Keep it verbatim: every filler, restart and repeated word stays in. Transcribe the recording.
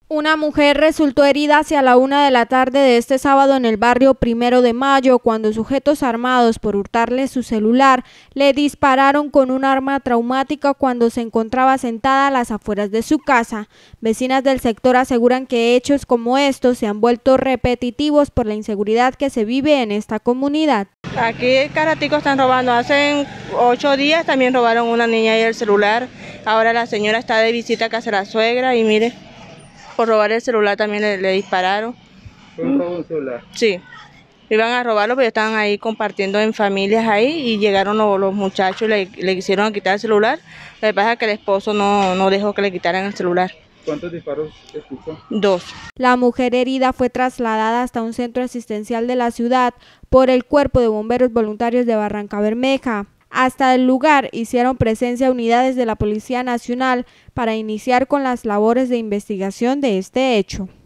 Una mujer resultó herida hacia la una de la tarde de este sábado en el barrio Primero de Mayo cuando sujetos armados por hurtarle su celular le dispararon con un arma traumática cuando se encontraba sentada a las afueras de su casa. Vecinas del sector aseguran que hechos como estos se han vuelto repetitivos por la inseguridad que se vive en esta comunidad. Aquí Caratico están robando, hace ocho días también robaron una niña y el celular, ahora la señora está de visita a casa de la suegra y mire, por robar el celular también le, le dispararon. ¿Fue un robo de celular? Sí, iban a robarlo, pero estaban ahí compartiendo en familias ahí y llegaron los, los muchachos y le, le quisieron quitar el celular. Lo que pasa es que el esposo no, no dejó que le quitaran el celular. ¿Cuántos disparos escuchó? Dos. La mujer herida fue trasladada hasta un centro asistencial de la ciudad por el Cuerpo de Bomberos Voluntarios de Barrancabermeja. Hasta el lugar hicieron presencia unidades de la Policía Nacional para iniciar con las labores de investigación de este hecho.